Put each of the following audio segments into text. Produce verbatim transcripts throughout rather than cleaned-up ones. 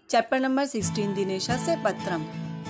Chapter number sixteen दिनेशस्य पत्रम।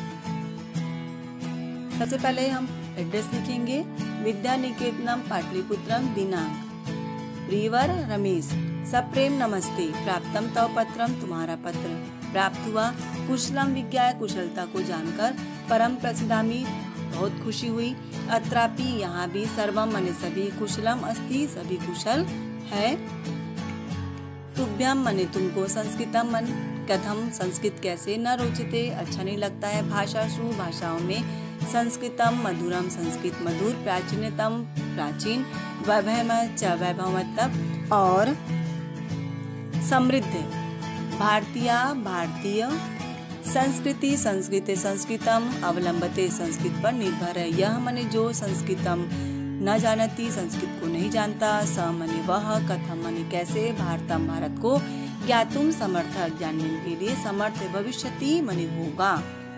सबसे पहले हम एड्रेस लिखेंगे। विद्या निकेतनम पाटलिपुत्रम दिनांक। प्रियवर रमेश, सप्रेम नमस्ते। प्राप्तम तव पत्रम, तुम्हारा पत्र प्राप्त हुआ। कुशलम विज्ञाय, कुशलता को जानकर। परम प्रसिद्धामी, बहुत खुशी हुई। अत्रापि, यहाँ भी। सर्वम मने सभी। कुशलम अस्ति, सभी कुशल है। तुभ्यम मने तुमको। संस्कृतम मन कथम, संस्कृत कैसे। न रोचते, अच्छा नहीं लगता है। भाषासु, भाषाओं में। संस्कृतम मधुरम, संस्कृत मधुर। प्राचीनतम, प्राचीन। वैभव च, वैभव मतलब और। समृद्ध, भारतीय, भारतीय। संस्कृति, संस्कृत, संस्कृतम। अवलंबते, संस्कृत पर निर्भर है। यह मने जो। संस्कृतम न जानती, संस्कृत को नहीं जानता। स मने वह। कथम मने कैसे। भारतम, भारत को। ज्ञातुम समर्थ, जानने के लिए समर्थ। भविष्यति मने होगा।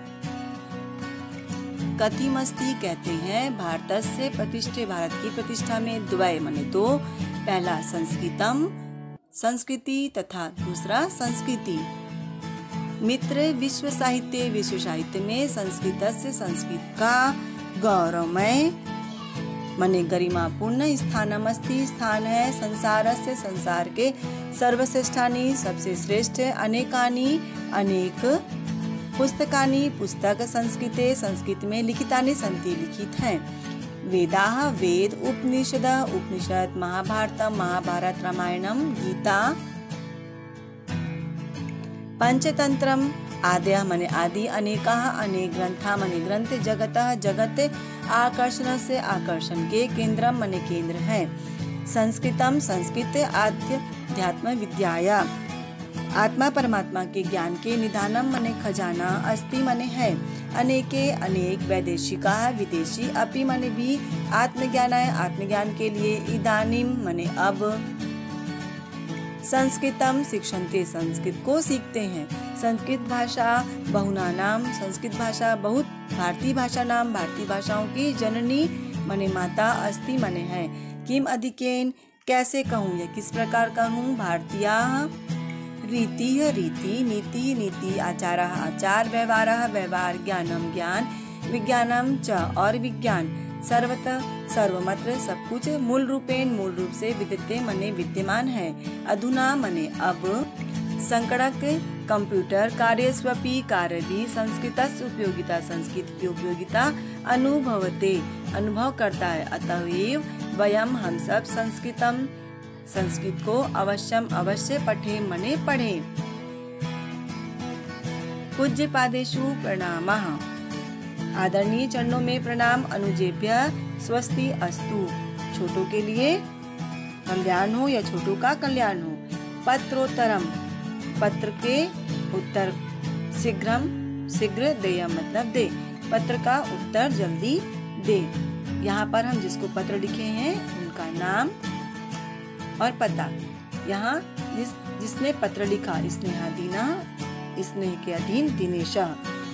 कथिमस्ति कहते हैं। भारतस्य प्रतिष्ठे, भारत की प्रतिष्ठा में। द्वय मने दो। पहला संस्कृतम, संस्कृति, तथा दूसरा संस्कृति। मित्र, विश्व साहित्य, विश्व साहित्य में। संस्कृतस्य, संस्कृत का। गौरवमय मने गरिमापूर्ण। स्थानमस्ति, स्थान है। संसारस्य, संसार के। सर्वश्रेष्ठानि, सबसे श्रेष्ठ। अनेकानि, अनेक। पुस्तकानि, पुस्तक। संस्कृते, संस्कृत में। लिखितानि सन्ति, लिखित हैं। वेदाः, वेद। उपनिषद, उपनिषद। महाभारतम, महाभारत। रामायणम, गीता। पंचतंत्रम, आद्यः मने आदि। अनेकाः, अनेक। ग्रंथा मने ग्रंथ। जगतः, जगत। आकर्षण से, आकर्षण के। केंद्रम मने केंद्र है। संस्कृतम, संस्कृत। आध्यात्म विद्याया, आत्मा परमात्मा के ज्ञान के। निधानम मने खजाना। अस्ति मने है। अनेके, अनेक। वैदेशिका, विदेशी। अपि मने भी। आत्मज्ञानाय, आत्मज्ञान के लिए। इदानीम मने अब। संस्कृतम, शिक्षन्ते, संस्कृत को सीखते हैं। संस्कृत भाषा बहुना नाम, संस्कृत भाषा बहुत। भारतीय भाषा नाम, भारतीय भाषाओं की। जननी मने माता। अस्ति मने है। किम अधिकेन, कैसे कहूँ या किस प्रकार कहूँ। भारतीय। रीति, रीति। नीति, नीति। आचारः, आचार। व्यवहारः, व्यवहार। ज्ञानम, ज्ञान। विज्ञानम च, और विज्ञान। सर्वतः, सर्वमत्र, सब कुछ। मूल रूपेण, मूल रूप से। विद्यते मने विद्यमान है। अधुना मने अब। संगणक, कंप्यूटर। कार्यस्वपि, कार्य भी। संस्कृतस्य उपयोगिता, संस्कृत की उपयोगिता। अनुभवते, अनुभव करता है। अतएव वयम, हम सब। संस्कृतम, संस्कृत को। अवश्यम, अवश्य। पठे मने पढ़े। पूज्य पादेषु प्रणामः, आदरणीय चरणों में प्रणाम। अनुजेभ्य स्वस्ति अस्तु, छोटों के लिए कल्याण हो या छोटों का कल्याण हो। पत्रोत्तरम, पत्र के उत्तर। शीघ्रम, शीघ्र। देयम मतलब दे, पत्र का उत्तर जल्दी दे। यहाँ पर हम जिसको पत्र लिखे हैं उनका नाम और पता। यहाँ जिस जिसने पत्र लिखा, स्नेहाधीना, स्नेह के अधीन। दिनेशः।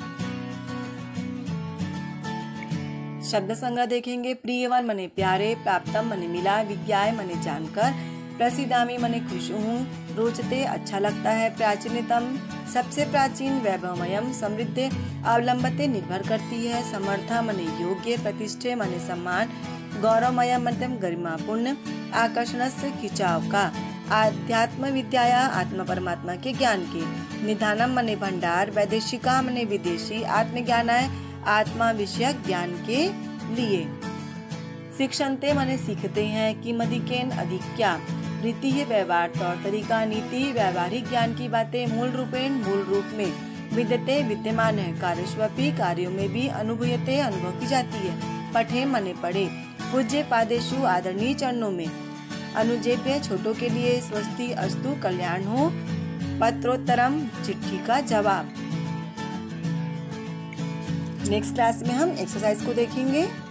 शब्द संग्रह देखेंगे। प्रियवन मने प्यारे। प्राप्तम मने मिला। विज्ञाय मने जानकर। प्रसिद्धामी मने खुश हूँ। रोचते, अच्छा लगता है। प्राचीनतम, सबसे प्राचीन। वैभवमयम, समृद्ध। अवलंबते, निर्भर करती है। समर्था मने योग्य। प्रतिष्ठे मने सम्मान। गौरवमयम मतलब गरिमापूर्ण। आकर्षण से, खिंचाव का। आध्यात्म विद्याया, आत्मा परमात्मा के ज्ञान के। निधानम मने भंडार। वैदेशिका मने विदेशी। आत्मज्ञानाय, आत्मा विषयक ज्ञान के लिए। शिक्षन्ते मने सीखते हैं। किमधिकेन, अधिक क्या। रीति है, व्यवहार, तौर तरीका। नीति, व्यवहारिक ज्ञान की बातें। मूल रूपेण, मूल रूप में। विद्यते, विद्यमान है। कार्यस्वपि, कार्यों में भी। अनुभूयते, अनुभव की जाती है। पठे मने पढ़े। पूज्य पादेषु, आदरणीय चरणों में। अनुजेभ्य, छोटों के लिए। स्वस्ति अस्तु, कल्याण हो। पत्रोत्तरम, चिट्ठी का जवाब। नेक्स्ट क्लास में हम एक्सरसाइज को देखेंगे।